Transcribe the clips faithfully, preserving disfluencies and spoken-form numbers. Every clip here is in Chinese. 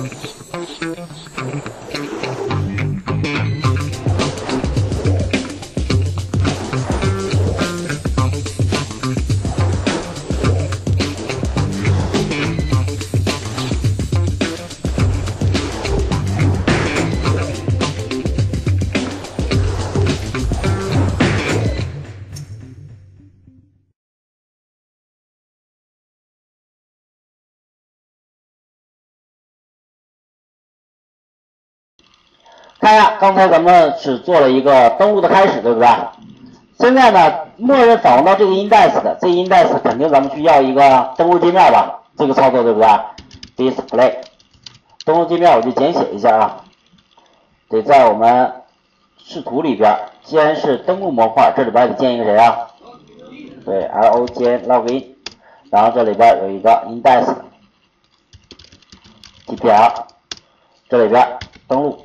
看一下，刚才咱们只做了一个登录的开始，对不对？现在呢，默认访问到这个 index 的，这个 index 肯定咱们去要一个登录界面吧？这个操作对不对 ？display 登录界面我就简写一下啊，得在我们视图里边，既然是登录模块，这里边得建一个谁啊？对 ，login login， 然后这里边有一个 index T P L， 这里边登录。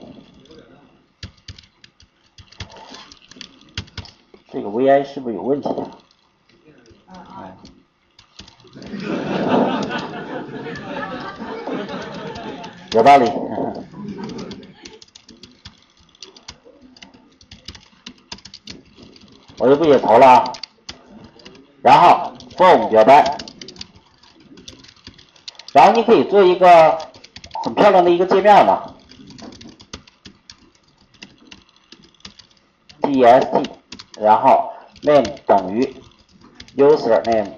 这个 V I 是不是有问题啊？啊有道理。我就不写头了啊。然后 form 表单，然后你可以做一个很漂亮的一个界面嘛。test， 然后 name 等于 user name，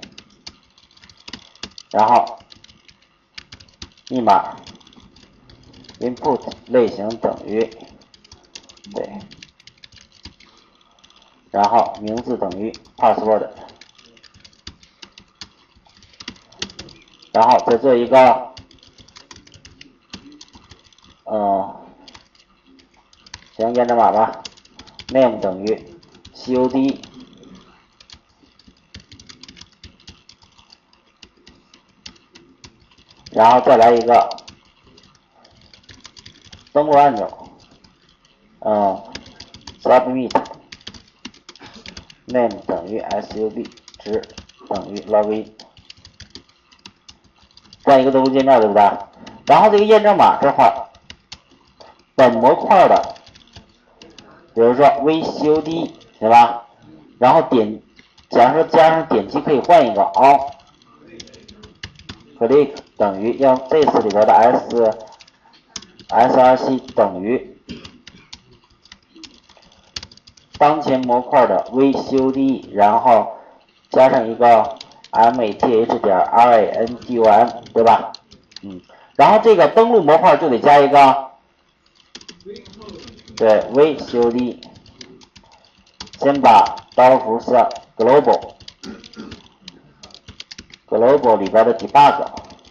然后密码 input 类型等于对，然后名字等于 password， 然后再做一个呃行验证码吧 ，name 等于 cod， 然后再来一个登录按钮，嗯 submit name 等于 sub 值等于 login， 这样一个登录界面对不对？然后这个验证码这块本模块的，比如说 vcod 对吧？然后点，假如说加上点击可以换一个 on click 等于要这次里边的 s src 等于当前模块的 vcod， 然后加上一个 math 点 random 对吧？嗯，然后这个登录模块就得加一个对 vcod， 先把刀符下 global global 里边的 debug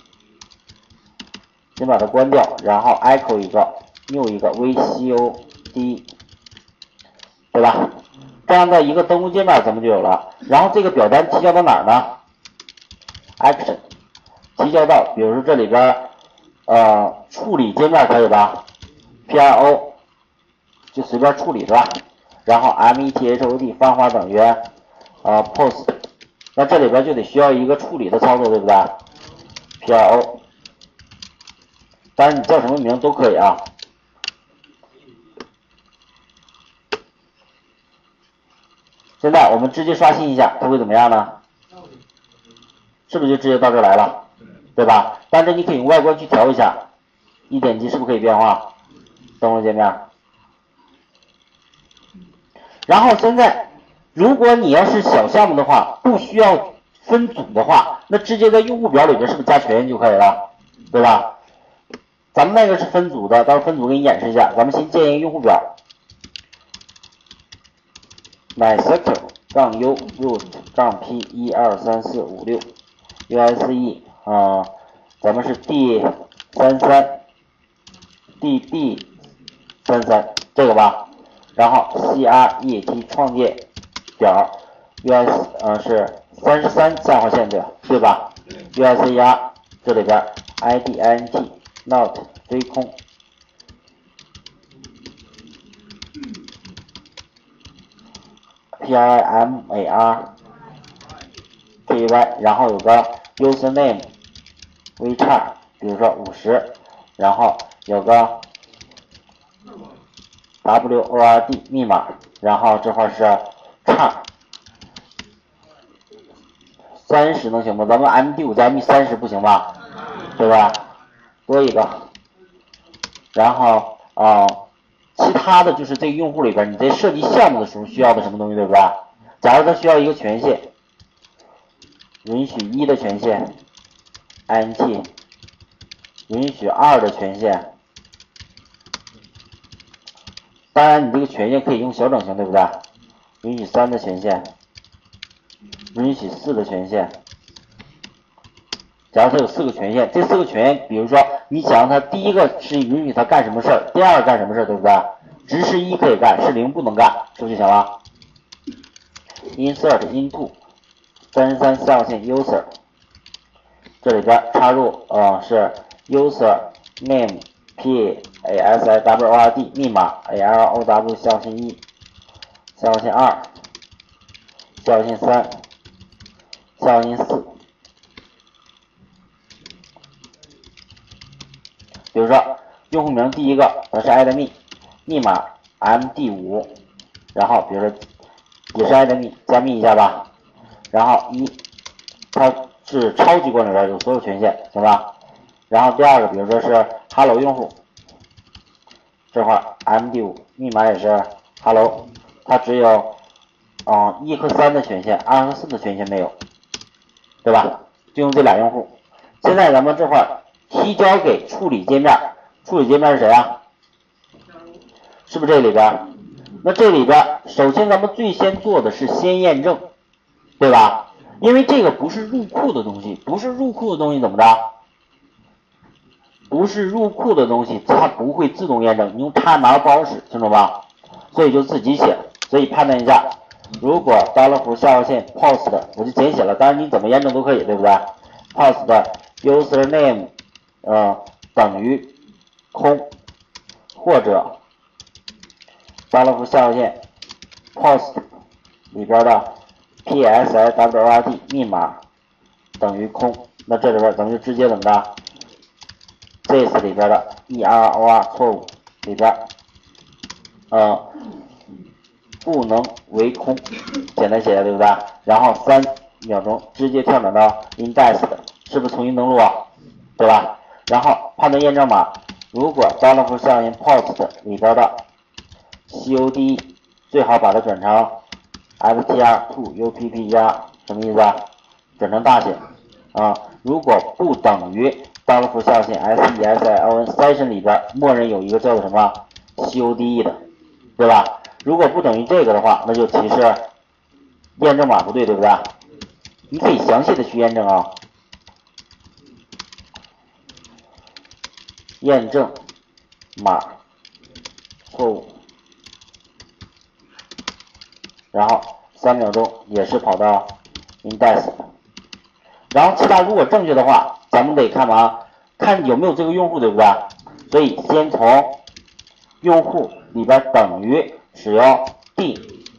先把它关掉，然后 echo 一个 new 一个 vcod， 对吧？这样的一个登录界面咱们就有了。然后这个表单提交到哪儿呢 ？action 提交到，比如说这里边呃处理界面可以吧 ？pro 就随便处理是吧？然后 method 番花等于呃 post， 那这里边就得需要一个处理的操作，对不对 ？pro， 当然你叫什么名都可以啊。现在我们直接刷新一下，它会怎么样呢？是不是就直接到这来了，对吧？但是你可以用外观去调一下，一点击是不是可以变化登录界面？然后现在，如果你要是小项目的话，不需要分组的话，那直接在用户表里边是不是加全就可以了，对吧？咱们那个是分组的，到时候分组给你演示一下。咱们先建一个用户表 ，MySQL 杠 U root 杠 P 一二三四五六 U S E 啊，咱们是 D 三三 D D 三三这个吧。然后 C R E T 创建表 U S 呃是三十三下划线对对吧 ？U S E R 这里边 I D I N T not 非空 P I M A R K Y， 然后有个 username 微叉，比如说五十， 然后有个 word 密码，然后这块是叉三十能行吗？咱们 M D 五 加密三十不行吧？对吧？多一个，然后啊、呃，其他的就是这个用户里边你在设计项目的时候需要的什么东西，对不对？假如他需要一个权限，允许一的权限 int， 允许二的权限，当然你这个权限可以用小整型，对不对？允许三的权限，允许四的权限。假如它有四个权限，这四个权限，比如说你想让它第一个是允许它干什么事儿，第二个干什么事儿，对不对？直是一可以干，是零不能干，是不是就行了 ？Insert into 三十三象限 user， 这里边插入呃是 user name p a s i w o r d 密码 a l o w 象限一，象限二，象限三，象限四。比如说用户名第一个它是 admin， 密码 M D 五， 然后比如说也是 admin， 加密一下吧，然后一它是超级关里边有所有权限，行吧？然后第二个比如说是 hello 用户，这块 M D 五 密码也是 hello， 它只有嗯一和三的权限，二和四的权限没有，对吧？就用这俩用户。现在咱们这块提交给处理界面，处理界面是谁啊？是不是这里边？那这里边首先咱们最先做的是先验证，对吧？因为这个不是入库的东西，不是入库的东西怎么着？不是入库的东西，它不会自动验证，你用 X M L 不好使，清楚吧？所以就自己写。所以判断一下，如果刀勒符下划线 post， 我就简写了，当然你怎么验证都可以，对不对 ？post username 呃等于空，或者刀勒符下划线 post 里边的 p s i w o r d 密码等于空，那这里边咱们就直接怎么着 ？this 里边的 error 错误里边，呃不能为空，简单写的对不对？然后三秒钟直接跳转到 index， 是不是重新登录啊？对吧？然后判断验证码，如果刀勒符下划线 post 里边的 cod 最好把它转成 str to upp 加什么意思啊？转成大写啊。如果不等于刀勒符下划线 session session 里边默认有一个叫做什么 code 的，对吧？如果不等于这个的话，那就提示验证码不对，对不对？你可以详细的去验证啊。验证码错误，然后三秒钟也是跑到 index， 然后其他如果正确的话，咱们得看嘛，看有没有这个用户，对不对？所以先从用户里边等于使用 d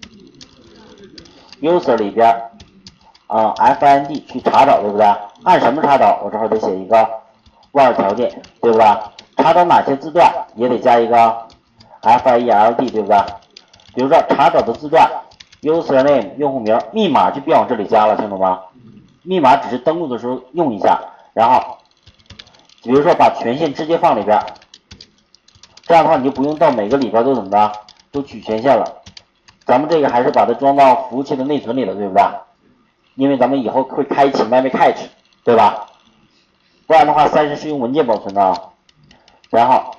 user 里边啊、呃、find 去查找，对不对？按什么查找？我这会儿得写一个 where 条件，对不对？查找哪些字段也得加一个 field， 对不对？比如说查找的字段 username 用户名，密码就别往这里加了，清楚吗？密码只是登录的时候用一下，然后比如说把权限直接放里边，这样的话你就不用到每个里边都怎么着都取权限了。咱们这个还是把它装到服务器的内存里了，对不对？因为咱们以后会开启 memory cache， 对吧？不然的话三十是用文件保存的啊。然后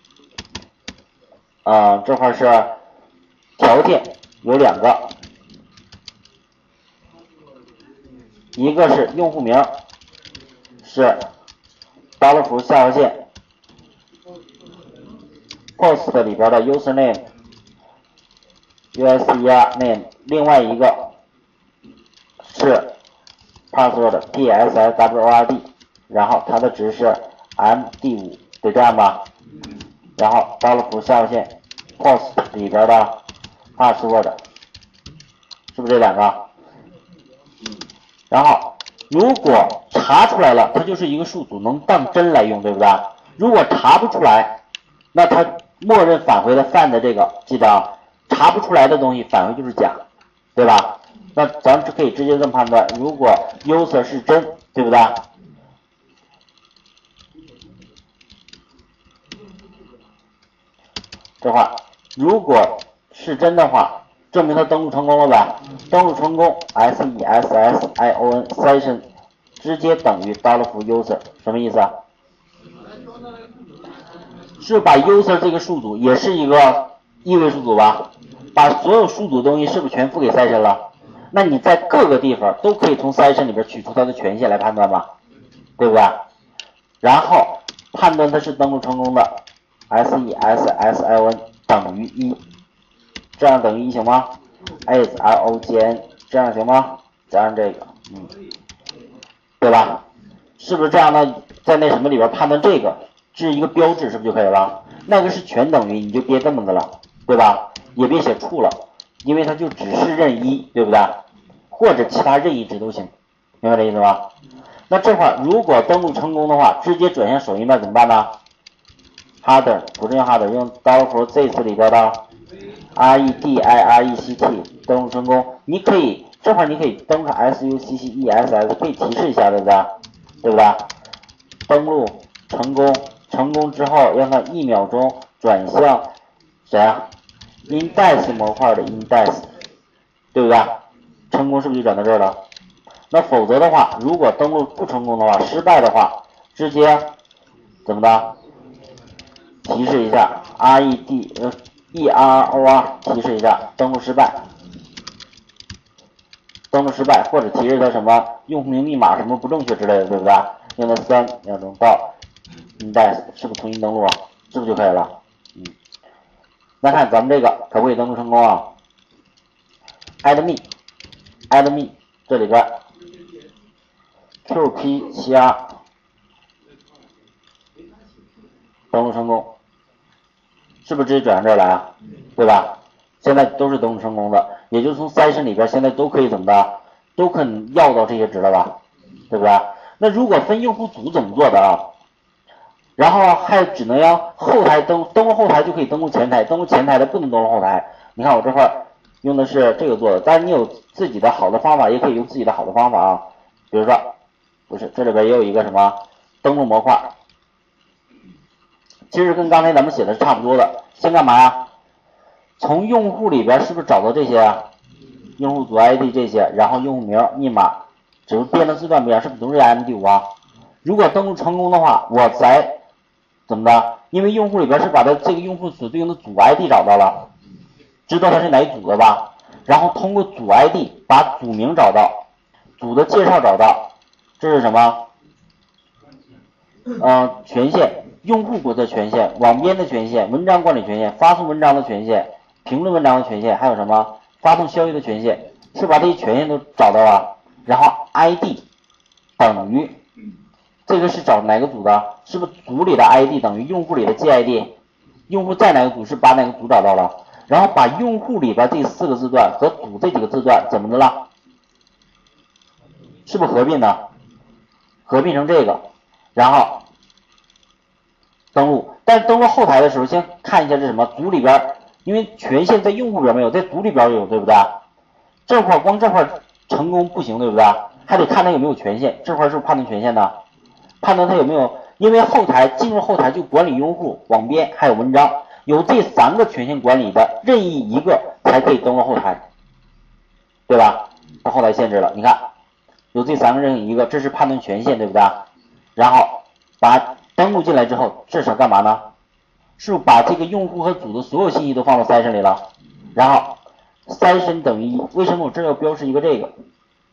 呃这块是条件有两个，一个是用户名是刀勒符下划线 post 里边的 username username， 另外一个是 password p s i w o r d， 然后它的值是 M D 五， 得这样吧？然后刀勒符下划线 post 里边的 password， 是不是这两个？然后如果查出来了，它就是一个数组，能当真来用，对不对？ 如果查不出来，那它默认返回的 find 这个，记得啊，查不出来的东西返回就是假，对吧？那咱们就可以直接这么判断，如果 user 是真，对不对？这话如果是真的话，证明它登录成功了呗？登录成功 ，s e s s i o n session 直接等于 dollar for user， 什么意思啊？是把 user 这个数组也是一个异位数组吧？把所有数组的东西是不是全赋给 session 了？那你在各个地方都可以从 session 里边取出它的权限来判断吧，对不对？然后判断它是登录成功的 ，s e s s i o n 等于一，这样等于一行吗 ？is logn 这样行吗？加上这个，嗯，对吧？是不是这样呢？在那什么里边判断这个，这是一个标志，是不是就可以了？那个是全等于，你就别这么的了，对吧？也别写处了，因为它就只是任一，对不对？或者其他任意值都行，明白这意思吗？那这块如果登录成功的话，直接转向首页面怎么办呢 ？Header 不是用 Header， 用 dollar for this 里边的 redirect 登录成功。你可以这块你可以登上 success， 可以提示一下，对不对？对不对？登录成功，成功之后让它一秒钟转向谁啊 ？index 模块的 index， 对不对？成功是不是就转到这儿了？那否则的话，如果登录不成功的话，失败的话，直接怎么的？提示一下 red 呃 error 提示一下登录失败，登录失败，或者提示它什么用户名密码什么不正确之类的，对不对？用它三秒钟到 index 是不是重新登录啊？是不是就可以了？嗯，那看咱们这个可不可以登录成功啊 ？add me add me 这里边 Q P 七 R 登录成功，是不是直接转到这儿来啊？对吧？现在都是登录成功的，也就是从 session 里边现在都可以怎么的，都可以要到这些值了吧？对不对？那如果分用户组怎么做的啊？然后还只能让后台登登录后台就可以登录前台，登录前台的不能登录后台。你看我这块用的是这个做的，但是你有自己的好的方法，也可以用自己的好的方法啊。比如说，不是这里边也有一个什么登录模块，其实跟刚才咱们写的是差不多的。先干嘛呀？从用户里边是不是找到这些啊？用户组 I D 这些，然后用户名、密码，只是变的字段不一样，是不是都是 M D 五啊？如果登录成功的话，我再怎么的？因为用户里边是把它这个用户所对应的组 I D 找到了，知道它是哪一组的吧？然后通过组 I D 把组名找到，组的介绍找到，这是什么？嗯、呃，权限，用户国的权限，网编的权限，文章管理权限，发送文章的权限，评论文章的权限，还有什么？发送消息的权限，是把这些权限都找到了，然后 I D 等于。这个是找哪个组的？是不是组里的 I D 等于用户里的 G I D？ 用户在哪个组是把哪个组找到了，然后把用户里边这四个字段和组这几个字段怎么的了？是不是合并呢？合并成这个，然后登录。但是登录后台的时候，先看一下是什么组里边，因为权限在用户边没有，在组里边有，对不对？这块光这块成功不行，对不对？还得看它有没有权限，这块是不是判断权限呢？判断它有没有，因为后台进入后台就管理用户、网编还有文章，有这三个权限管理的任意一个才可以登录后台，对吧？它后台限制了，你看有这三个任意一个，这是判断权限，对不对？然后把登录进来之后，这是干嘛呢？是不是把这个用户和组的所有信息都放到 session 里了？然后 session 等于一，为什么我这要标示一个这个？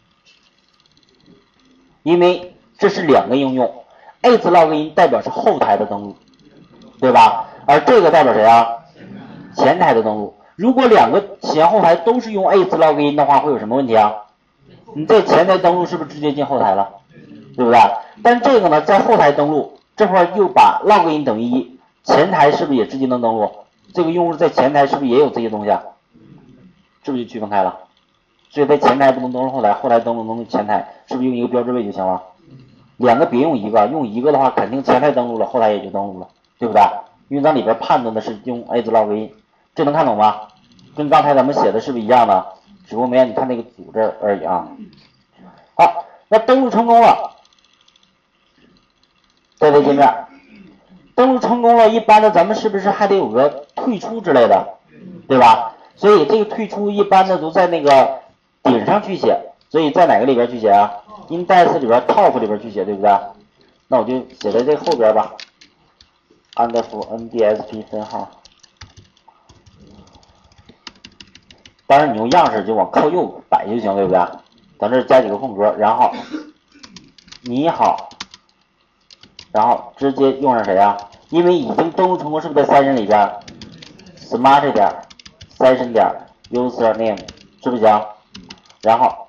因为这是两个应用 ，is login 代表是后台的登录，对吧？而这个代表谁啊？前台的登录。如果两个前后台都是用 is login 的话，会有什么问题啊？你在前台登录是不是直接进后台了？对不对？但这个呢，在后台登录这块又把 login 等于一，前台是不是也直接能登录？这个用户在前台是不是也有这些东西啊？是不是就区分开了？所以在前台不能登录后台，后台登录登录前台，是不是用一个标志位就行了？ 两个别用一个，用一个的话肯定前台登录了，后台也就登录了，对不对？因为咱里边判断的是用 A 字 login， 这能看懂吗？跟刚才咱们写的是不是一样的？只不过没让你看那个组这而已啊。好，那登录成功了，在这界面登录成功了，一般的咱们是不是还得有个退出之类的，对吧？所以这个退出一般的都在那个顶上去写，所以在哪个里边去写啊 ？index 里边 top 里边去写，对不对？那我就写在这后边吧 ，underscore ndsp 分号。当然你用样式就往靠右摆就行，对不对？咱这加几个空格，然后你好，然后直接用上谁啊？因为已经登录成功，是不是在 session 里边 ？smart 点 session 点 user name 是不是行？然后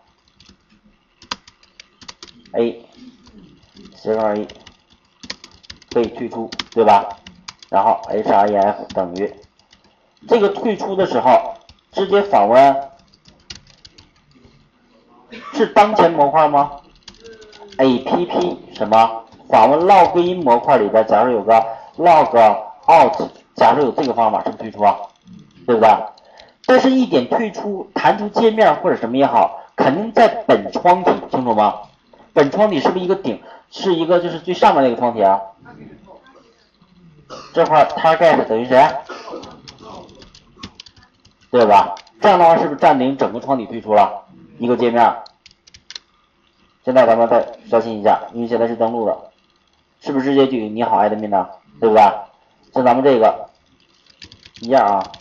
a 斜杠 a 被退出，对吧？然后 href 等于这个退出的时候，直接访问是当前模块吗 ？app 什么？访问 login 模块里边，假如有个 log out， 假如有这个方法，是不是退出啊？对不对？但是一点退出，弹出界面或者什么也好，肯定在本窗体，清楚吗？本窗体是不是一个顶，是一个就是最上面那个窗体啊？这块 target 等于谁？对吧？这样的话是不是占领整个窗体退出了一个界面？现在咱们再刷新一下，因为现在是登录的，是不是直接就有你好 admin 呢？对不对？像咱们这个一样啊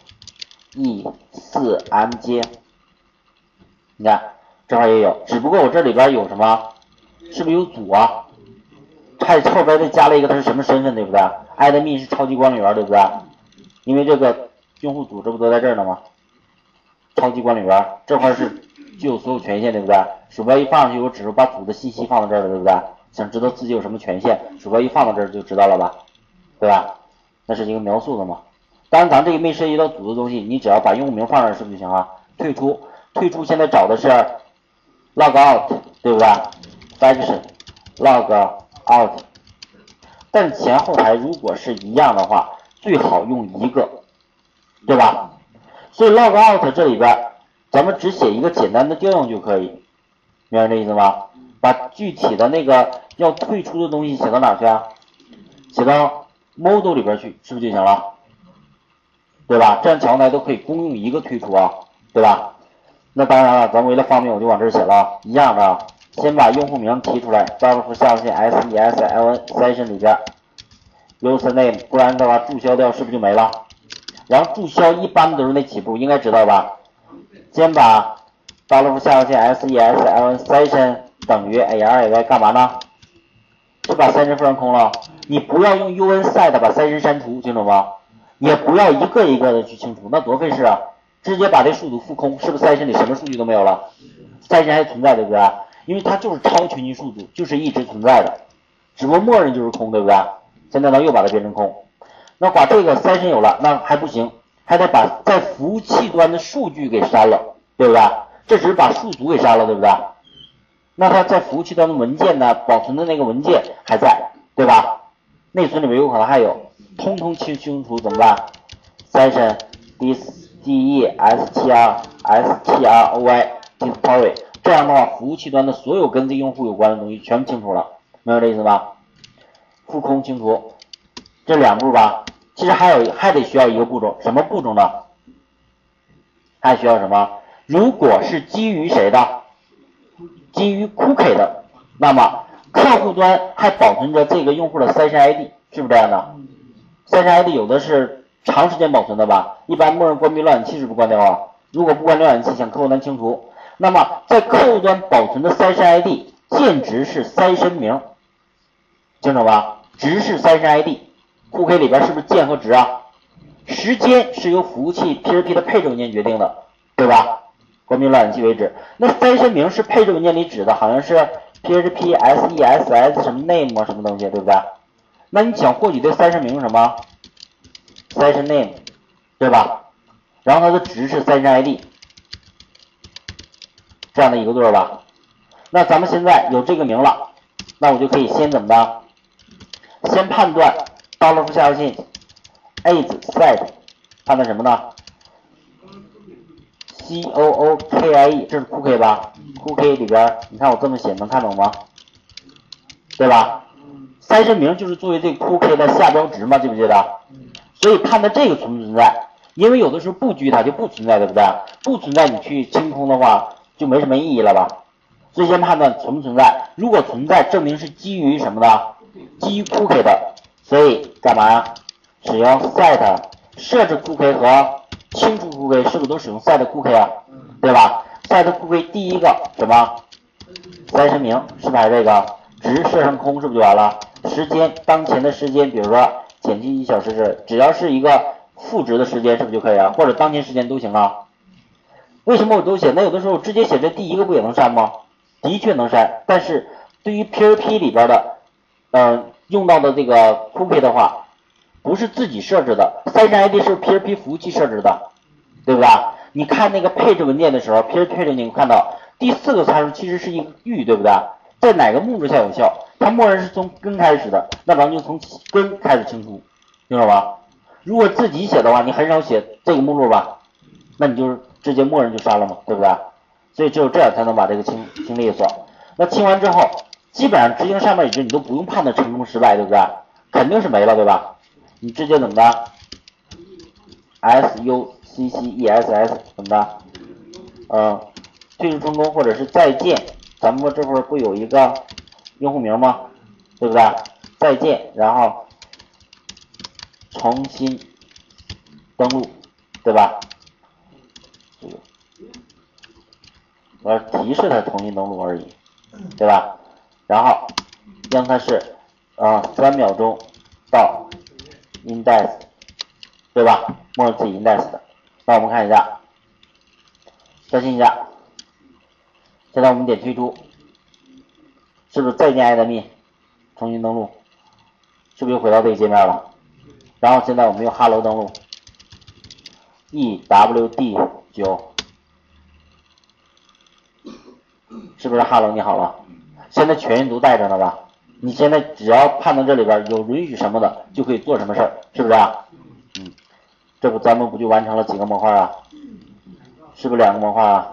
，e 四 m 接，你看这块也有，只不过我这里边有什么？是不是有组啊？还后边再加了一个它是什么身份，对不对 ？admin 是超级管理员，对不对？因为这个用户组织不都在这儿呢吗？超级管理员这块是具有所有权限，对不对？鼠标一放上去，我只是把组的信息放到这儿了，对不对？想知道自己有什么权限，鼠标一放到这儿就知道了吧？对吧？那是一个描述的嘛。当然，咱这个没涉及到组的东西，你只要把用户名放这儿是不是就行啊？退出，退出现在找的是 log out， 对不对 ？function log out， 但前后台如果是一样的话，最好用一个，对吧？所以 log out 这里边，咱们只写一个简单的调用就可以，明白这意思吗？把具体的那个要退出的东西写到哪去啊？写到 model 里边去，是不是就行了？对吧？这样前后台都可以共用一个退出啊，对吧？那当然了，咱们为了方便，我就往这儿写了，一样的，先把用户名提出来，double 符下划线 session session 里边 user name， 不然的话注销掉是不是就没了？然后注销一般都是那几步，应该知道吧？先把 double 符下划线 session session 等于 array 干嘛呢？就把 session 复成空了。你不要用 unset 把 session 删除，清楚吗？也不要一个一个的去清除，那多费事啊！直接把这数组复空，是不是 session 里什么数据都没有了 ？session 还存在，对不对？因为它就是超群级数组，就是一直存在的，只不过默认就是空，对不对？现在呢又把它变成空，那把这个 session 有了，那还不行，还得把在服务器端的数据给删了，对不对？这只是把数组给删了，对不对？那它在服务器端的文件呢，保存的那个文件还在，对吧？内存里面有可能还有，通通清清除怎么办 ？session destr stroi display， 这样的话，服务器端的所有跟这用户有关的东西全部清除了，明白这意思吗？复空清除，这两步吧。其实还有还得需要一个步骤，什么步骤呢？还需要什么？如果是基于谁的？基于 cookie 的，那么客户端还保存着这个用户的 session I D， 是不是这样的 ？session I D 有的是长时间保存的吧？一般默认关闭浏览器是不是关掉啊？如果不关浏览器，想客户端清除，那么在客户端保存的 session I D 键值是 session 名，清楚吧？值是 session I D，cookie 里边是不是键和值啊？时间是由服务器 P H P 的配置文件决定的，对吧？关闭浏览器为止。那 session 名是配置文件里指的，好像是 P H P sess 什么 name 什么东西，对不对？那你想获取这 session 名是什么 ？session name， 对吧？然后它的值是 session I D， 这样的一个对吧？那咱们现在有这个名了， 那我就可以先怎么的？先判断到了下划线 is set 判断什么呢 ？C O O K I E 这是 cookie 吧 ？cookie 里边你看我这么写能看懂吗？对吧？三声名就是作为这个 cookie 的下标值嘛，记不记得？所以判断这个存不存在，因为有的时候不拘它就不存在，对不对？不存在你去清空的话就没什么意义了吧？所以先判断存不存在，如果存在，证明是基于什么的？基于 cookie 的，所以干嘛呀？使用 set 设置 cookie 和清除 cookie 是不是都使用 set cookie 啊？对吧 ？set cookie 第一个什么？三声名是不是还这个？值设成空是不是就完了？时间当前的时间，比如说减去一小时是，只要是一个负值的时间是不是就可以了？或者当前时间都行啊？为什么我都写？那有的时候直接写这第一个不也能删吗？的确能删，但是对于 P H P 里边的，呃，用到的这个 cookie 的话，不是自己设置的，三声 I D 是 P H P 服务器设置的，对不对？你看那个配置文件的时候 ，P H P 你看到第四个参数其实是一个域，对不对？在哪个目录下有效？它默认是从根开始的，那咱们就从根开始清除，听懂吗？如果自己写的话，你很少写这个目录吧，那你就是直接默认就删了嘛，对不对？所以只有这样才能把这个清清利索。那清完之后，基本上执行上面已知你都不用判断成功失败，对不对？肯定是没了，对吧？你直接怎么的 ？S U C C E S S 怎么的？呃，退出成功或者是再见。咱们这会儿不有一个用户名吗？对不对？再见，然后重新登录，对吧？这个我要提示他重新登录而已，对吧？然后让它是啊三秒钟到 index， 对吧？默认自己 index 的。那我们看一下，更新一下。现在我们点退出，是不是再见爱的蜜？重新登录，是不是又回到这个界面了？然后现在我们用 hello 登录 ，E W D 九，是不是 hello 你好了？现在全域都带着呢吧？你现在只要判断这里边有允许什么的，就可以做什么事儿，是不是啊？嗯，这不咱们不就完成了几个模块啊？是不是两个模块啊？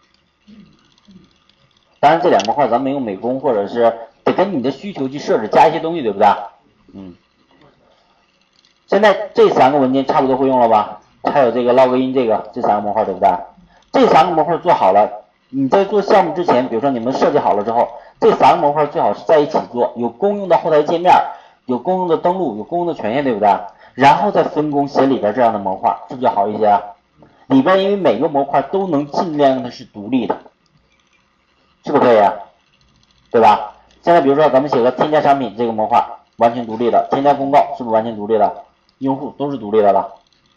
当然这两模块咱们用美工或者是得根据你的需求去设置加一些东西，对不对？嗯，现在这三个文件差不多会用了吧？还有这个 login 这个这三个模块，对不对？这三个模块做好了，你在做项目之前，比如说你们设计好了之后，这三个模块最好是在一起做，有公用的后台界面，有公用的登录，有公用的权限，对不对？然后再分工写里边这样的模块，是不是就好一些啊？里边因为每个模块都能尽量让它是独立的，是不是可以啊？对吧？现在比如说咱们写个添加产品这个模块，完全独立的，添加公告是不是完全独立的？用户都是独立的了。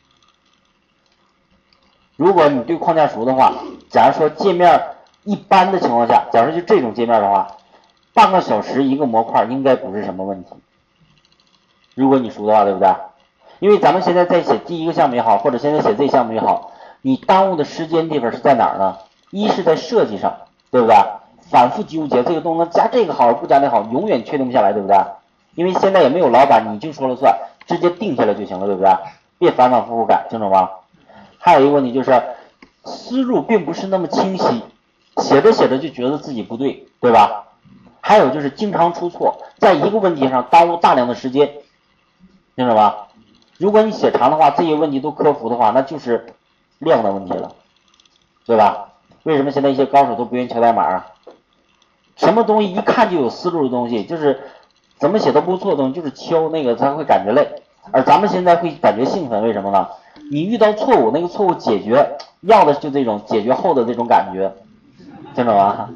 如果你对框架熟的话，假如说界面一般的情况下，假如就这种界面的话，半个小时一个模块应该不是什么问题。如果你熟的话，对不对？因为咱们现在在写第一个项目也好，或者现在写这项目也好，你耽误的时间地方是在哪儿呢？一是在设计上，对不对？反复纠结这个东西加这个好不加那好，永远确定不下来，对不对？因为现在也没有老板你就说了算，直接定下来就行了，对不对？别反反复复改，清楚吗？还有一个问题就是思路并不是那么清晰，写着写着就觉得自己不对，对吧？还有就是经常出错，在一个问题上耽误大量的时间，清楚吗？如果你写长的话，这些问题都克服的话，那就是量的问题了，对吧？为什么现在一些高手都不愿意敲代码啊？什么东西一看就有思路的东西，就是怎么写都不错的东西，就是敲那个才会感觉累，而咱们现在会感觉兴奋，为什么呢？你遇到错误，那个错误解决，要的就这种解决后的这种感觉，听懂吗？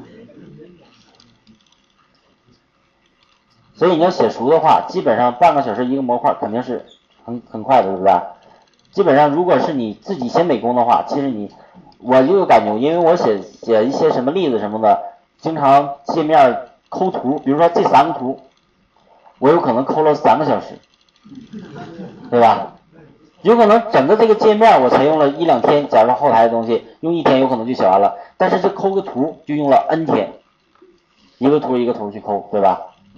所以你要写熟的话，基本上半个小时一个模块肯定是很很快的，对不对？基本上如果是你自己写美工的话，其实你我就有感觉，因为我写写一些什么例子什么的，经常界面抠图，比如说这三个图，我有可能抠了三个小时，对吧？有可能整个这个界面我才用了一两天，假如后台的东西用一天有可能就写完了，但是这抠个图就用了 N 天，一个图一个图去抠，对吧？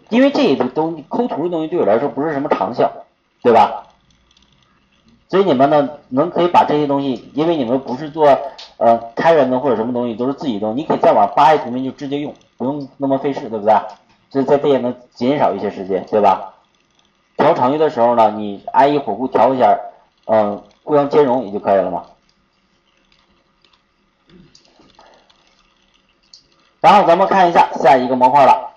因为这个东西抠图的东西对我来说不是什么长项，对吧？所以你们呢能可以把这些东西，因为你们不是做呃开源的或者什么东西，都是自己的，你可以再往发一图片就直接用，不用那么费事，对不对？所以在这也能减少一些时间，对吧？调程序的时候呢，你 I E 火狐调一下，嗯、呃，互相兼容也就可以了嘛。然后咱们看一下下一个模块了。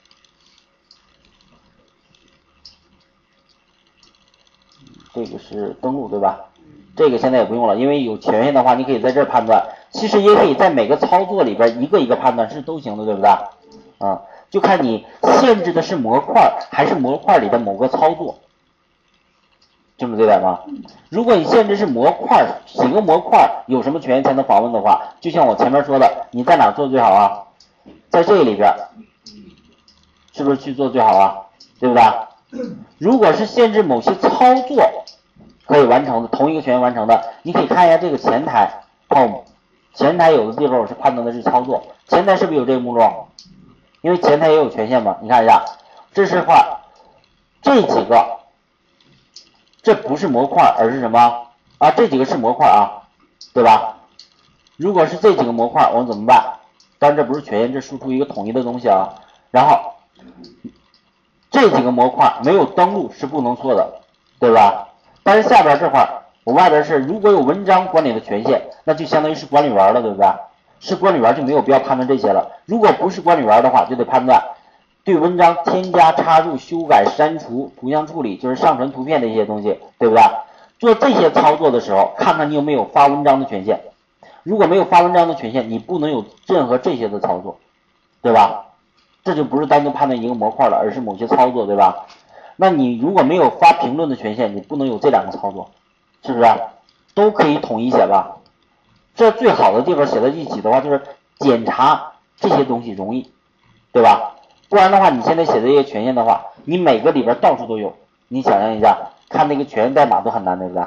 这个是登录对吧？这个现在也不用了，因为有权限的话，你可以在这儿判断。其实也可以在每个操作里边一个一个判断是都行的，对不对？啊，就看你限制的是模块还是模块里的某个操作，清楚这点吗？如果你限制是模块，几个模块有什么权限才能访问的话，就像我前面说的，你在哪做最好啊？在这里边，是不是去做最好啊？对不对？如果是限制某些操作可以完成的，同一个权限完成的，你可以看一下这个前台 home， 前台有的地方我是判断的是操作，前台是不是有这个目录？因为前台也有权限嘛，你看一下，这是话这几个，这不是模块，而是什么啊？这几个是模块啊，对吧？如果是这几个模块，我们怎么办？当然这不是权限，这输出一个统一的东西啊。然后这几个模块没有登录是不能做的，对吧？但是下边这块我外边是如果有文章管理的权限，那就相当于是管理员了，对不对？是管理员就没有必要判断这些了。如果不是管理员的话，就得判断对文章添加、插入、修改、删除、图像处理，就是上传图片的一些东西，对不对？做这些操作的时候，看看你有没有发文章的权限。如果没有发文章的权限，你不能有任何这些的操作，对吧？这就不是单独判断一个模块了，而是某些操作，对吧？那你如果没有发评论的权限，你不能有这两个操作，是不是？都可以统一写吧？这最好的地方写在一起的话，就是检查这些东西容易，对吧？不然的话，你现在写的这些权限的话，你每个里边到处都有，你想象一下，看那个权限代码都很难，对不对？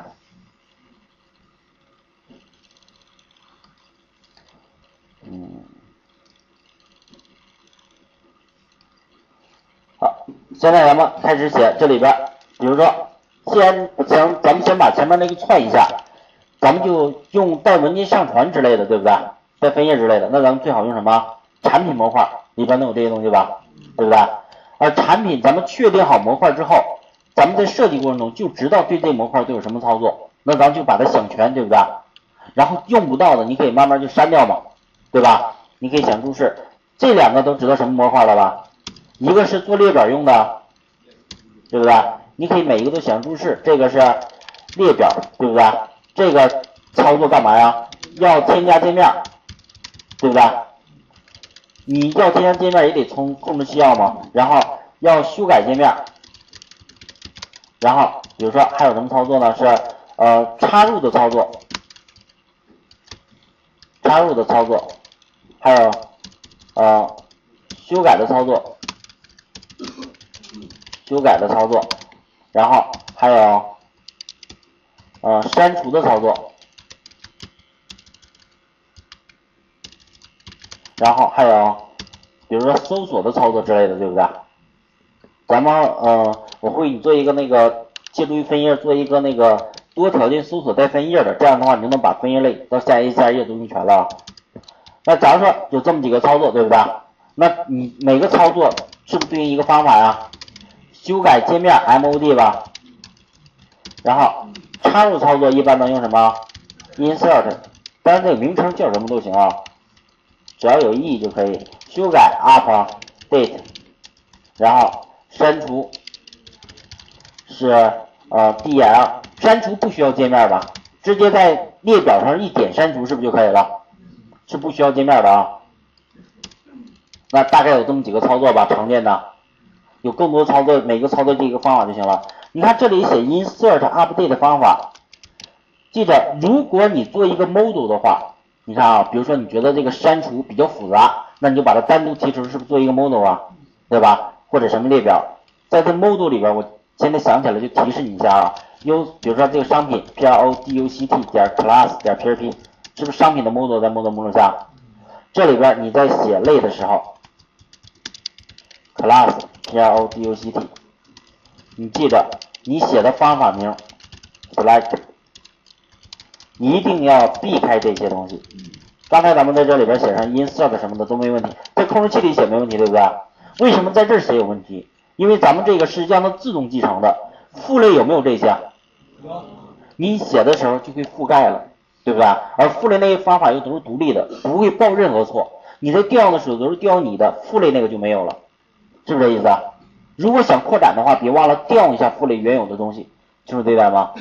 嗯，好，现在咱们开始写这里边，比如说，先先咱们先把前面那个串一下，咱们就用带文件上传之类的，对不对？带分页之类的，那咱们最好用什么？产品模块里边能有这些东西吧，对不对？而产品咱们确定好模块之后，咱们在设计过程中就知道对这模块都有什么操作，那咱们就把它想全，对不对？然后用不到的你可以慢慢就删掉嘛，对吧？你可以想注释，这两个都知道什么模块了吧？一个是做列表用的，对不对？你可以每一个都想注释，这个是列表，对不对？这个操作干嘛呀？要添加界面，对不对？你要添加界面也得从控制需要嘛，然后要修改界面，然后比如说还有什么操作呢？是呃插入的操作，插入的操作，还有呃修改的操作，修改的操作，然后还有呃删除的操作，然后还有比如说搜索的操作之类的，对不对？咱们呃我会你做一个那个借助于分页做一个那个多条件搜索带分页的，这样的话你就能把分页类到下一页下一页都用全了。那假如说有这么几个操作，对不对？那你每个操作是不是对应一个方法呀？修改界面 M O D 吧，然后插入操作一般能用什么 insert， 当然这个名称叫什么都行啊，只要有意义就可以。修改 update， 然后删除是呃 D L， 删除不需要界面吧，直接在列表上一点删除是不是就可以了？是不需要界面的啊。那大概有这么几个操作吧，常见的。有更多操作，每个操作这一个方法就行了。你看这里写 insert update 的方法，记着，如果你做一个 model 的话，你看啊，比如说你觉得这个删除比较复杂，那你就把它单独提出，是不是做一个 model 啊？对吧？或者什么列表，在这 model 里边，我现在想起来就提示你一下啊。有比如说这个商品 P R O D U C T 点 class 点 P R P， 是不是商品的 model 在 model 目录下？这里边你在写类的时候 ，class P R O D U C T。你记着，你写的方法名 select 一定要避开这些东西。刚才咱们在这里边写上 insert 什么的都没问题，在控制器里写没问题，对不对？为什么在这儿写有问题？因为咱们这个是让它自动继承的，父类有没有这些？你写的时候就会覆盖了，对不对？而父类那些方法又都是独立的，不会报任何错。你在调用的时候都是调用你的，父类那个就没有了，是不是这意思啊？如果想扩展的话，别忘了调用一下父类原有的东西，是不是对待吗？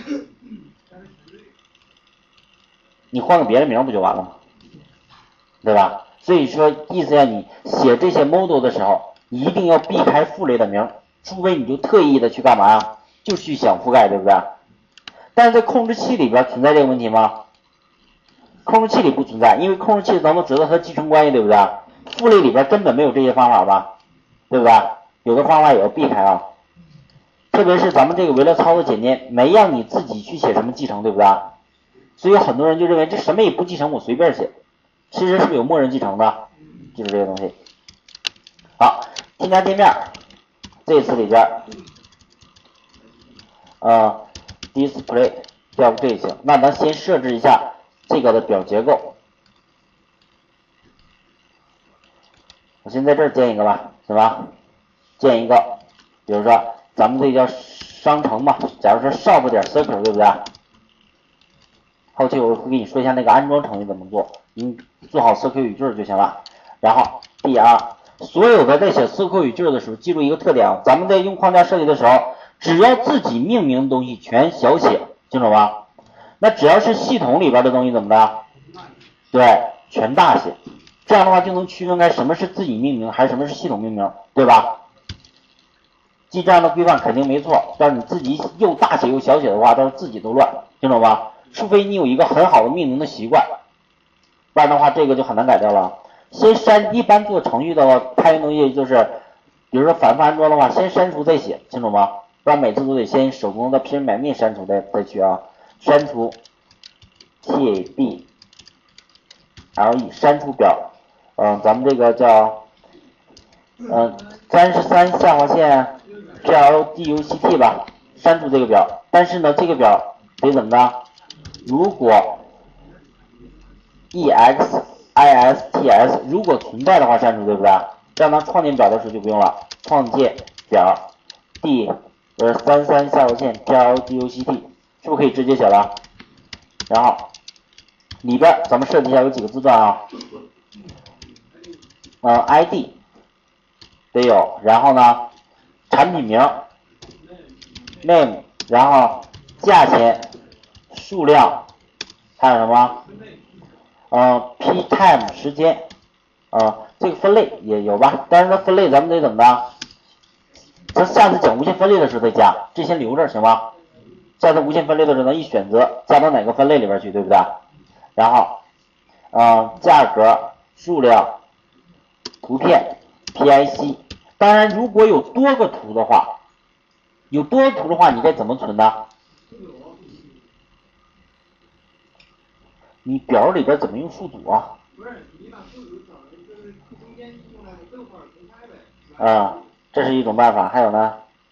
你换个别的名不就完了吗？对吧？所以说意思让你写这些 model 的时候，一定要避开父类的名，除非你就特意的去干嘛呀？就去想覆盖，对不对？但是在控制器里边存在这个问题吗？控制器里不存在，因为控制器咱们知道它继承关系，对不对？父类里边根本没有这些方法吧，对不对？有的方法也要避开啊。特别是咱们这个为了操作简单，没让你自己去写什么继承，对不对？所以很多人就认为这什么也不继承，我随便写。其实是不是有默认继承的？就是这个东西。好，添加界面，这次里边，呃 ，display 调不对行，那咱先设置一下这个的表结构。我先在这儿建一个吧，行吧？建一个，比如说咱们这叫商城嘛，假如说 shop 点 circle， 对不对？后期我会给你说一下那个安装程序怎么做，你做好 C Q 语句就行了。然后 D R， 所有的在写 C Q 语句的时候，记住一个特点啊，咱们在用框架设计的时候，只要自己命名的东西全小写，清楚吗？那只要是系统里边的东西怎么的？对，全大写。这样的话就能区分开什么是自己命名，还是什么是系统命名，对吧？记这样的规范肯定没错，但是你自己又大写又小写的话，到时候自己都乱，清楚吗？除非你有一个很好的命名的习惯，不然的话这个就很难改掉了。先删，一般做程序的话，开源东西就是，比如说反复安装的话，先删除再写，清楚吗？不然每次都得先手工的拼买命删除再再去啊，删除 T B L E 删除表，嗯、呃，咱们这个叫，嗯三十三下划线 P L D U C T 吧，删除这个表，但是呢这个表得怎么着？如果 E X I S T S 如果存在的话删除，对不对？这样咱创建表的时候就不用了，创建表 D 呃三三下划线 P L D U C T 是不是可以直接写了？然后里边咱们设计一下有几个字段啊，呃 I D 得有，然后呢产品名 name， 然后价钱。数量，还有什么？呃 ，P time 时间，呃，这个分类也有吧？但是它分类咱们得怎么着？咱下次讲无限分类的时候再加，这先留着行吗？下次无限分类的时候咱一选择加到哪个分类里边去，对不对？然后，呃，价格、数量、图片 P I C。当然，如果有多个图的话，有多个图的话，你该怎么存呢？你表里边怎么用数组啊？不是，你把数组找就是中间用来正好分开呗。啊，这是一种办法。还有呢？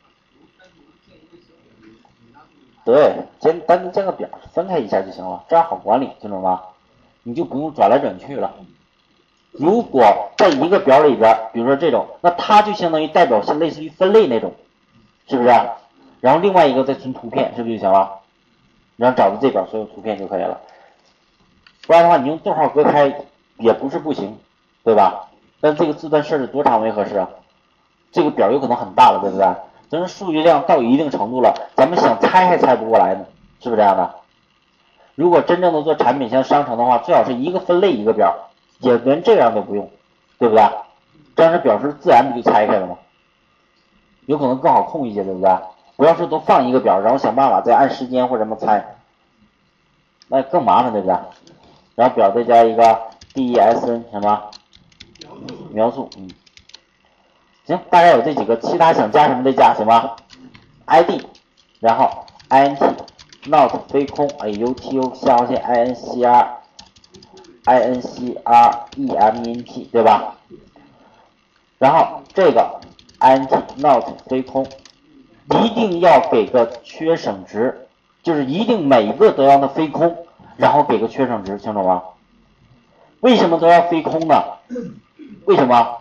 对，先单独建个表，分开一下就行了，这样好管理，清楚吗？你就不用转来转去了。如果在一个表里边，比如说这种，那它就相当于代表是类似于分类那种，是不是？然后另外一个再存图片，是不是就行了？然后找到这表所有图片就可以了。不然的话，你用逗号隔开也不是不行，对吧？但这个字段设置多长为合适啊？这个表有可能很大了，对不对？但是数据量到一定程度了，咱们想拆还拆不过来呢，是不是这样的？如果真正的做产品像商城的话，最好是一个分类一个表，也连这样都不用，对不对？这样是表示自然不就拆开了吗？有可能更好控一些，对不对？不要说都放一个表，然后想办法再按时间或者什么拆，那更麻烦，对不对？然后表再加一个 D E S N 什么描述，嗯，行，大概有这几个，其他想加什么再加，行吧 ？I D， 然后 I N T not 非空，哎 U T O 下划线 I N C R I N C R E M E N T 对吧？然后这个 int not 非空，一定要给个缺省值，就是一定每一个都让它非空，然后给个缺省值，清楚吗？为什么都要非空呢？为什么？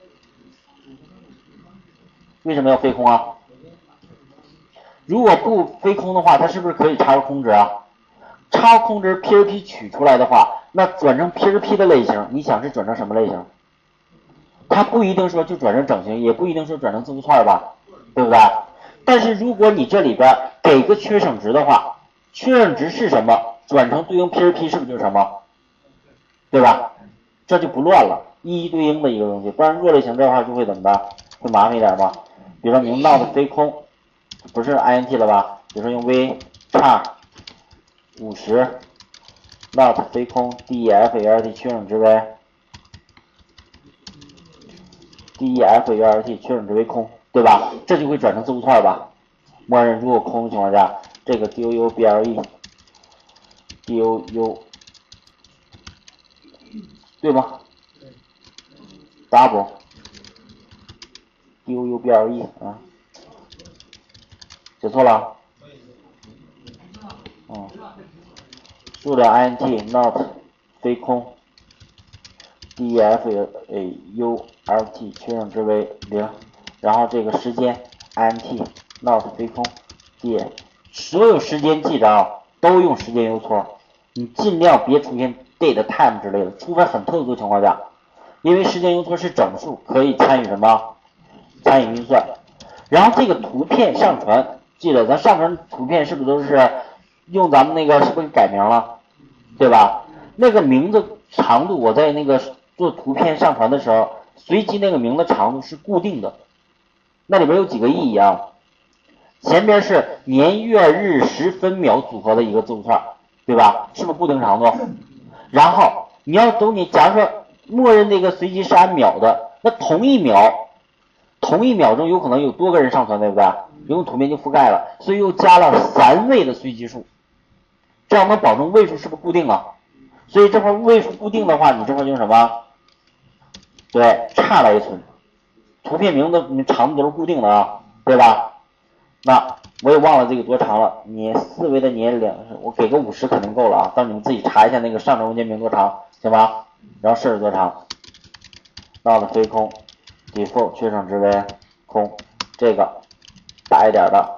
为什么要非空啊？如果不非空的话，它是不是可以插入空值啊？插入空值 P R P 取出来的话，那转成 P R P 的类型，你想是转成什么类型？它不一定说就转成整形，也不一定说转成字符串吧，对不对？但是如果你这里边给个缺省值的话，缺省值是什么？转成对应 P R P 是不是就是什么？对吧？这就不乱了，一一对应的一个东西，不然弱类型这块就会怎么的？会麻烦一点吧？比如说名 not 非空，不是 int 了吧？比如说用 v 叉五十 not 非空 def alt 缺省值为 def alt 缺省值为空，对吧？这就会转成字符串吧？默认如果空的情况下，这个 dou ble dou 对吗 ？double dou ble 啊，写错了。嗯，数量 int not 非空 def alt 缺省值为零，然后这个时间 int not 非空 d， 所有时间记着啊，都用时间邮戳，你尽量别出现 date time 之类的，除非很特殊的情况下，因为时间邮戳是整数，可以参与什么？参与运算。然后这个图片上传，记得咱上传图片是不是都是用咱们那个是不是改名了，对吧？那个名字长度我在那个做图片上传的时候，随机那个名字长度是固定的，那里边有几个意义啊？前边是年月日时分秒组合的一个字符串，对吧？是不是固定长度？然后你要等你，假如说默认这个随机是按秒的，那同一秒同一秒钟有可能有多个人上传，对不对？用图片就覆盖了，所以又加了三位的随机数，这样能保证位数是不是固定啊？所以这块位数固定的话，你这块用什么？对，差来存。图片名字长度都是固定的啊，对吧？那我也忘了这个多长了，你四维的年两，我给个五十肯定够了啊，但你们自己查一下那个上传文件名多长，行吧？然后设置多长 ，not 非空 ，default 缺省值为空，这个大一点的，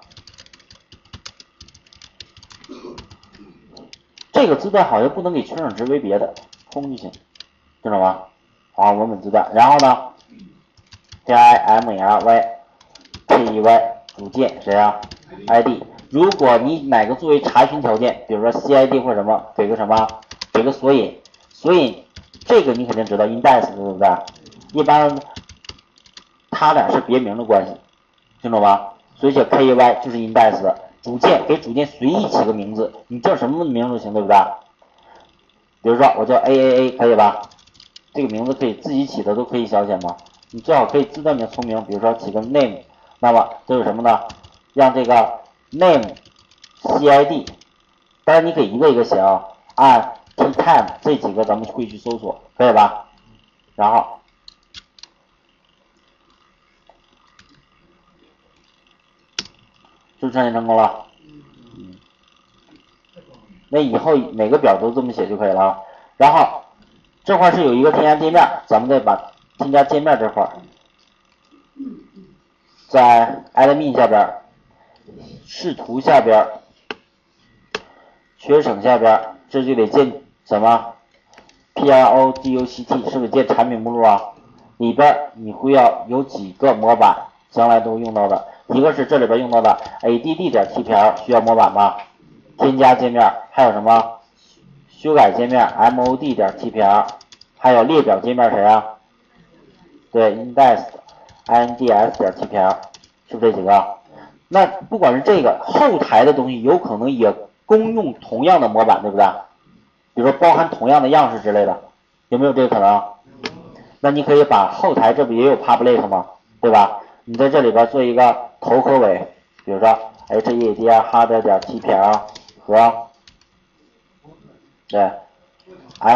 这个字段好像不能给缺省值为别的，空就行，知道吗？好，文本字段，然后呢 ，T I M E R Y K E Y 组件谁啊 ？I D。如果你哪个作为查询条件，比如说 C I D 或者什么，给个什么，给个索引，索引这个你肯定知道 index 对不对？一般它俩是别名的关系，清楚吗？所以写 K E Y 就是 index 的组件，给组件随意起个名字，你叫什么名字行，对不对？比如说我叫 A A A 可以吧？这个名字可以自己起的都可以小写吗？你最好可以自断名聪明，比如说起个 name， 那么都有什么呢？让这个 name C I D， 当然你可以一个一个写啊，按 T time 这几个咱们会去搜索，可以吧？然后是不是创建成功了？嗯，那以后每个表都这么写就可以了。然后这块是有一个添加界面，咱们再把添加界面这块在 admin 下边，视图下边，缺省下边，这就得建什么 product， 是不是建产品目录啊？里边你会要有几个模板，将来都会用到的。一个是这里边用到的 add 点 tpl 需要模板吧？添加界面，还有什么修改界面 mod 点 tpl， 还有列表界面谁啊？对 index index 点 tpl， 是不是这几个？那不管是这个后台的东西，有可能也公用同样的模板，对不对？比如说包含同样的样式之类的，有没有这个可能？那你可以把后台这不也有 public 吗？对吧？你在这里边做一个头和尾，比如说 header 点 tpl 和对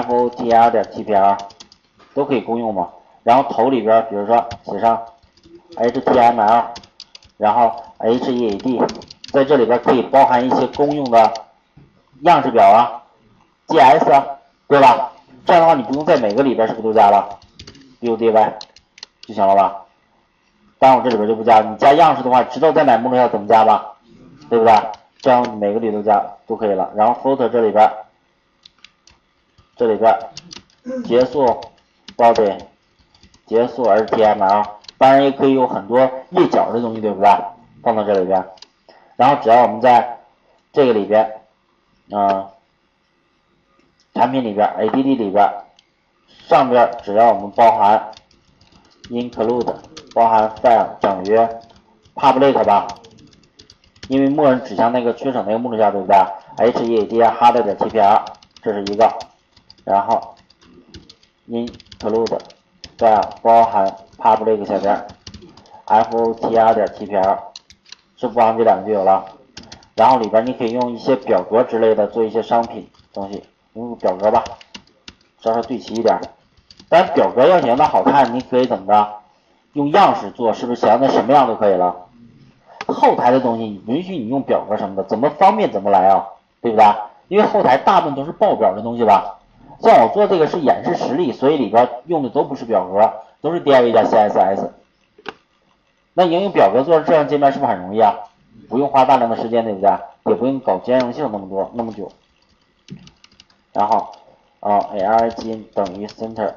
fotl 点 tpl 都可以公用嘛。然后头里边比如说写上 H T M L， 然后 H E A D， 在这里边可以包含一些公用的样式表啊 ，G S 啊，对吧？这样的话你不用在每个里边是不是都加了 B U D Y 就行了吧？当然我这里边就不加，你加样式的话，知道在哪目录下怎么加吧？对不对？这样每个里都加都可以了。然后 footer 这里边，这里边结束 body， 结束 H T M L， 当然也可以有很多页脚的东西，对不对？放到这里边，然后只要我们在这个里边，嗯、呃，产品里边 A D D 里边，上边只要我们包含 include 包含 file 等于 public 吧。因为默认指向那个缺省那个目录下，对不对 ？H E A D hard 点 T P R 这是一个，然后 include file 包含 public 下边 F O T R 点 T P R 是不包含这两个就有了。然后里边你可以用一些表格之类的做一些商品东西，用表格吧，稍稍对齐一点。当然表格要想让它好看，你可以怎么着？用样式做，是不是想让它什么样都可以了？后台的东西允许你用表格什么的，怎么方便怎么来啊，对不对？因为后台大部分都是报表的东西吧。像我做这个是演示实例，所以里边用的都不是表格，都是 D I V 加 C S S。那你用表格做这样界面是不是很容易啊？不用花大量的时间，对不对？也不用搞兼容性那么多那么久。然后啊 ，argin 等于 center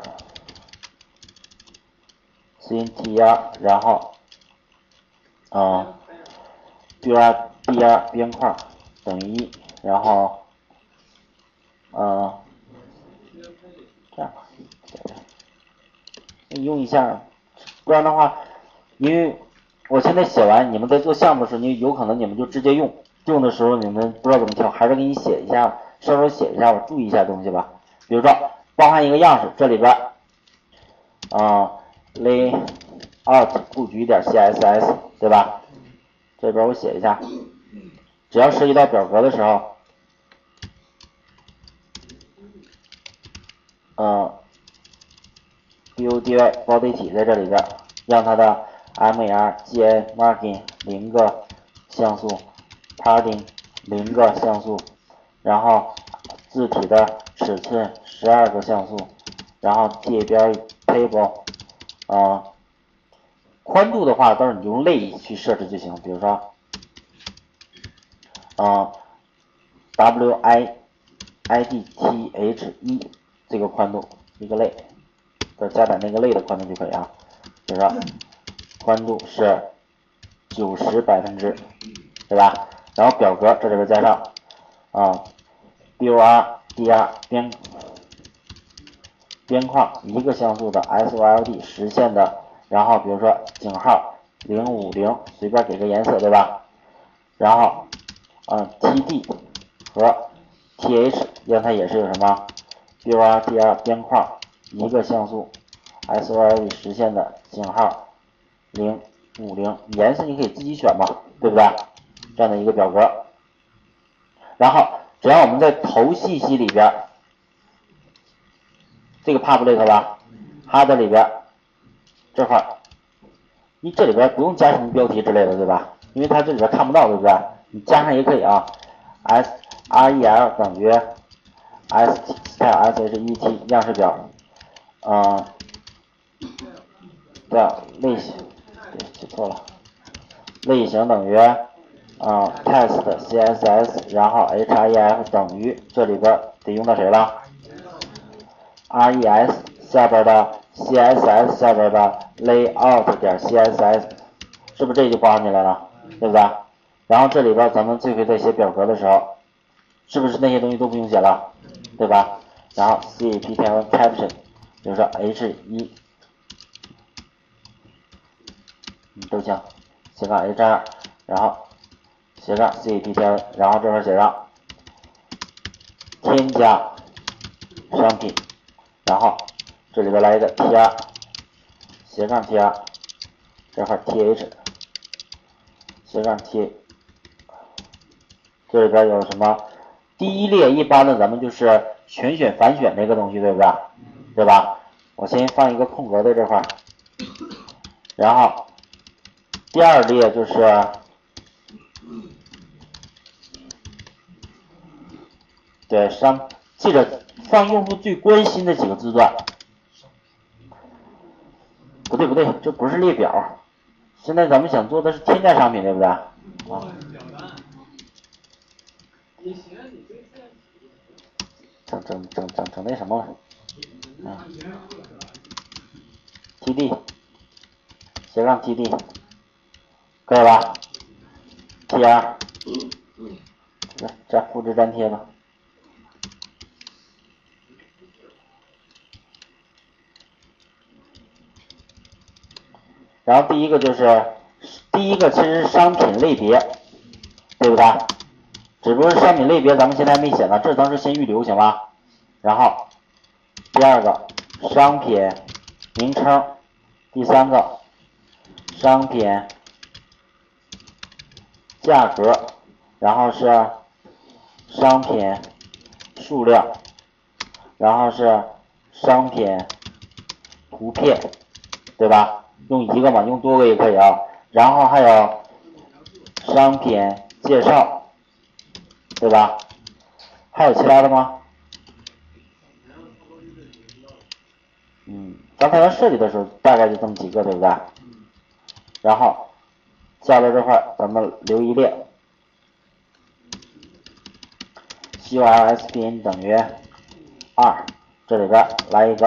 cntr， 然后啊。dir dir 边框等于一，然后，呃，这样吧，用一下，不然的话，因为我现在写完，你们在做项目的时候，你有可能你们就直接用，用的时候你们不知道怎么调，还是给你写一下，稍稍写一下，我注意一下东西吧。比如说，包含一个样式，这里边，啊、呃、，layout 布局点 C S S， 对吧？这边我写一下，只要涉及到表格的时候，嗯 ，B U D Y 包堆体在这里边，让它的 M A R G A margin 零个像素 ，padding 零个像素，然后字体的尺寸十二个像素，然后界边 table， 啊、呃。宽度的话，都是你用类去设置就行。比如说，啊、呃、，W I I D T H 一这个宽度一个类，这加点那个类的宽度就可以啊。比如说，宽度是九十百分之，对吧？然后表格这里边加上啊 ，B U R D R 边边框一个像素的 S O L D 实现的。然后比如说井号零五零，随便给个颜色，对吧？然后，嗯 ，T D 和 T H 让它也是有什么 B U R D R 边框一个像素 S O L D 实现的井号零五零，颜色你可以自己选嘛，对不对？这样的一个表格。然后只要我们在头信息里边，这个 public 吧 ，hard 里边。这块，你这里边不用加什么标题之类的，对吧？因为它这里边看不到，对不对？你加上也可以啊。S R E L 等于 S style S H E T 样式表，嗯，对，类型，对，记错了，类型等于嗯 test C S S， 然后 href 等于这里边得用到谁了 ？res 下边的。C S S 下边的 layout 点 C S S 是不是这就包含进来了，对不对？然后这里边咱们这回在写表格的时候，是不是那些东西都不用写了，对吧？然后 C A P caption 比如说 H 一，嗯都行，斜杠 H 二，然后斜杠 C A P 然后这块写上添加商品，然后。这里边来一个 tr 斜杠 tr， 这块 th 斜杠 t， 这里边有什么？第一列一般的咱们就是全选反选这个东西，对不对？对吧？我先放一个空格在这块，然后第二列就是对商，记着放用户最关心的几个字段。不对不对，这不是列表。现在咱们想做的是添加商品，对不对？啊。整整整整整那什么了？嗯 ，T D 斜杠 T D 可以吧 ？T R 这这复制粘贴吧。然后第一个就是第一个其实是商品类别，对不对？只不过商品类别咱们现在还没写呢，这当时先预留行吧？然后第二个商品名称，第三个商品价格，然后是商品数量，然后是商品图片，对吧？用一个嘛，用多个也可以啊。然后还有商品介绍，对吧？还有其他的吗？嗯，刚才咱设计的时候大概就这么几个，对不对？然后下边这块咱们留一列 ，C U L S P N 等于二，这里边来一个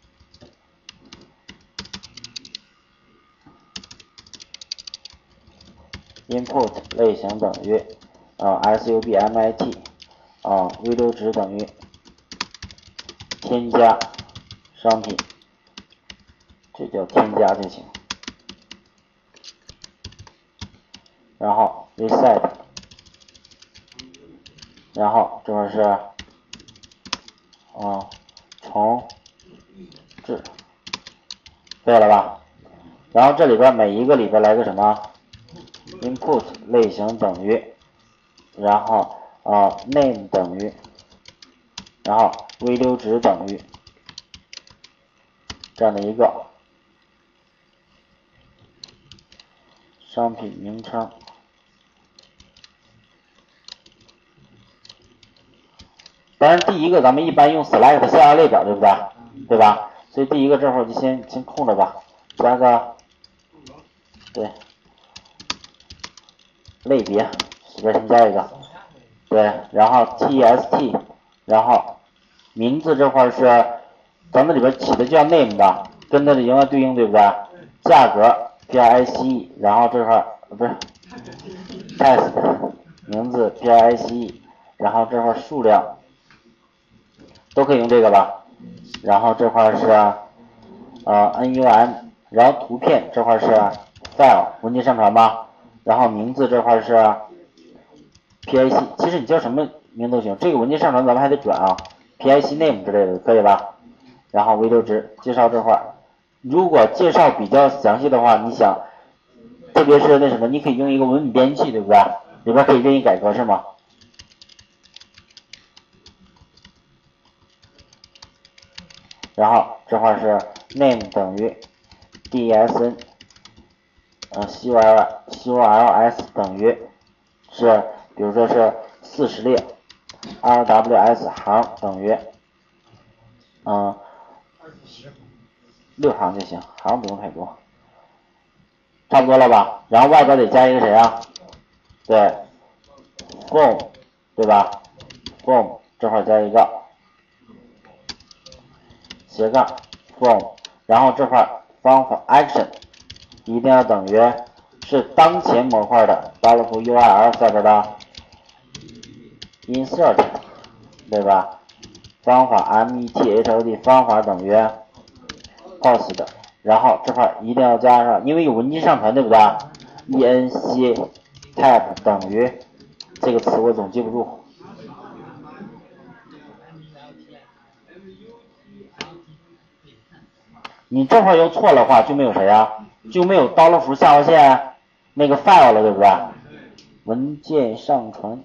input 类型等于啊 submit 啊 v 六值等于添加商品，这叫添加就行。然后 reset， 然后这块是啊重置，对了吧？然后这里边每一个里边来个什么 input 类型等于，然后啊 name 等于，然后 v 六值等于这样的一个商品名称。当然第一个咱们一般用 select 下拉列表，对不对？对吧？所以第一个这会儿就先先空着吧，加个对类别，随便先加一个，对，然后 tst， 然后名字这块是咱们里边起的叫 name 的，跟它的应该对应，对不对？价格 price， 然后这块不是 test 名字 price， 然后这块数量都可以用这个吧？然后这块是呃 num， 然后图片这块是 file 文件上传吧，然后名字这块是 pic， 其实你叫什么名都行，这个文件上传咱们还得转啊 pic name 之类的可以吧？然后 v 六值介绍这块，如果介绍比较详细的话，你想特别是那什么，你可以用一个文本编辑器，对不对？里边可以任意改格式嘛。然后这块是 name 等于 dsn， 呃 culs 等于是，比如说是四十列 rws 行等于嗯六行就行，行不用太多，差不多了吧？然后外边得加一个谁啊？对 ，form 对吧 ？form 这块加一个斜杠 form， 然后这块方法 action 一定要等于是当前模块的 $U R L 下边的 insert， 对吧？方法 method 方法等于 post， 然后这块一定要加上，因为有文件上传，对不对 ？enc type 等于这个词我总记不住。你这块又错了话，就没有谁啊？就没有刀了符下划线那个 file 了，对不对？文件上传。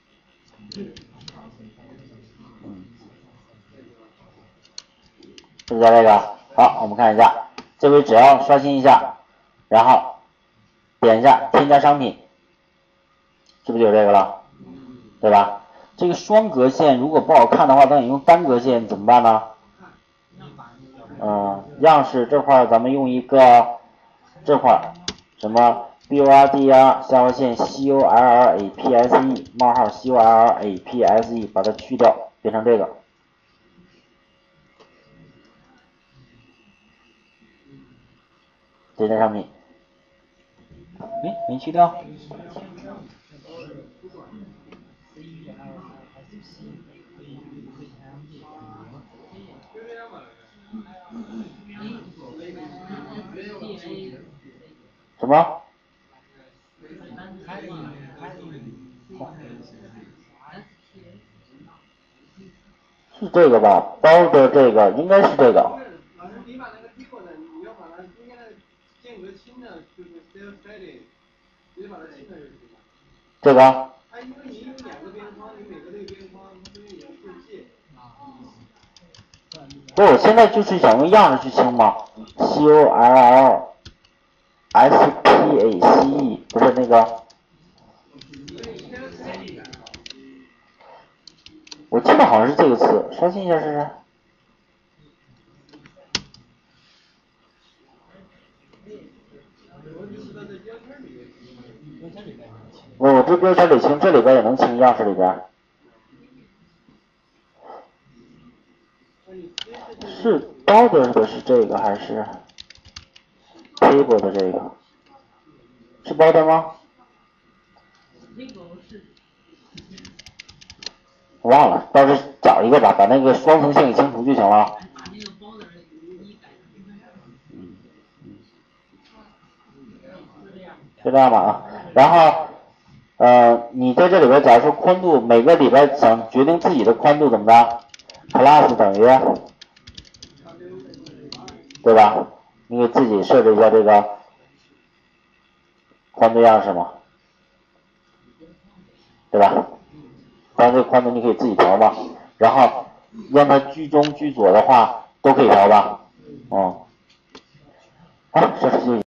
嗯， 是不是在这个？好，我们看一下，这回只要刷新一下，然后点一下添加商品，是不是就有这个了？对吧？这个双格线如果不好看的话，那你用单格线怎么办呢？嗯，样式这块咱们用一个这块什么 B O R D 啊，下划线 C O L L A P S E 冒号 C O L L A P S E 把它去掉，变成这个。添加商品，哎，没去掉。什么？是这个吧？包的这个应该是这个。你把那个递过来，你要把它中间的间隔清的，就是 self steady， 直接把它清了就行了。这个。它因为你有两个边框，你每个这个边框它中间也要设计。不，我现在就是想用样式去清嘛 ，C O L L S P A C E 不是那个。我记得好像是这个词，刷新一下试试。我我这标签里清，这里边也能清，样式里边。是 border 的是这个还是 table 的这个？是 border 吗？我忘了，到时候找一个吧，把那个双层线给清除就行了。嗯嗯，就这样吧啊。然后，呃，你在这里边，假如说宽度，每个里边想决定自己的宽度怎么着 ？class 等于，对吧？你给自己设置一下这个宽度样式嘛，对吧？当然这个宽度你可以自己调嘛，然后让它居中居左的话都可以调吧，嗯，好，稍事休息。